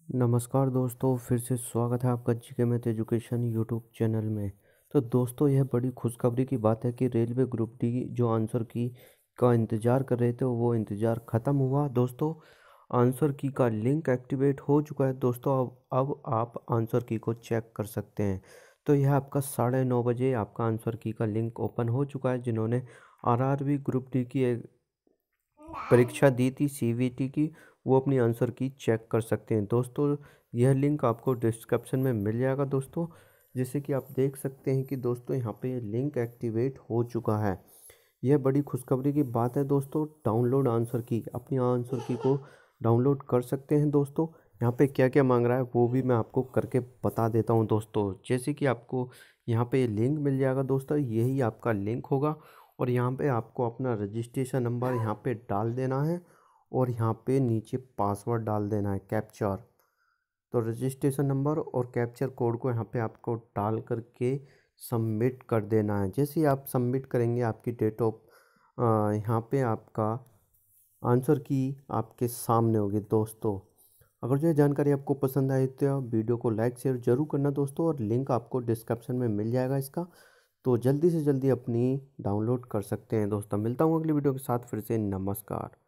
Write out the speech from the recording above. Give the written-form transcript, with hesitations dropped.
नमस्कार दोस्तों, फिर से स्वागत है आपका GK math education YouTube channel में। तो दोस्तों, यह बड़ी खुशखबरी की बात है कि रेलवे ग्रुप डी जो आंसर की का इंतज़ार कर रहे थे वो इंतज़ार ख़त्म हुआ। दोस्तों, आंसर की का लिंक एक्टिवेट हो चुका है। दोस्तों, अब आप आंसर की को चेक कर सकते हैं। तो यह आपका 9:30 बजे आपका आंसर की का लिंक ओपन हो चुका है। जिन्होंने RRB ग्रुप डी की परीक्षा दी थी CVT की, वो अपनी आंसर की चेक कर सकते हैं। दोस्तों, यह लिंक आपको डिस्क्रिप्शन में मिल जाएगा। दोस्तों, जैसे कि आप देख सकते हैं कि दोस्तों यहाँ पे लिंक एक्टिवेट हो चुका है। यह बड़ी खुशखबरी की बात है। दोस्तों, डाउनलोड आंसर की, अपनी आंसर की को डाउनलोड कर सकते हैं। दोस्तों, यहाँ पे क्या क्या मांग रहा है वो भी मैं आपको करके बता देता हूँ। दोस्तों, जैसे कि आपको यहाँ पे लिंक मिल जाएगा। दोस्तों, यही आपका लिंक होगा और यहाँ पे आपको अपना रजिस्ट्रेशन नंबर यहाँ पे डाल देना है और यहाँ पे नीचे पासवर्ड डाल देना है, कैप्चर। तो रजिस्ट्रेशन नंबर और कैप्चर कोड को यहाँ पे आपको डाल करके सबमिट कर देना है। जैसे ही आप सबमिट करेंगे, आपकी डेट ऑफ यहाँ पे आपका आंसर की आपके सामने होगी। दोस्तों, अगर जो जानकारी आपको पसंद आई तो आप वीडियो को लाइक शेयर जरूर करना दोस्तों, और लिंक आपको डिस्क्रिप्शन में मिल जाएगा इसका। तो जल्दी से जल्दी अपनी डाउनलोड कर सकते हैं। दोस्तों, मिलता हूँ अगली वीडियो के साथ। फिर से नमस्कार।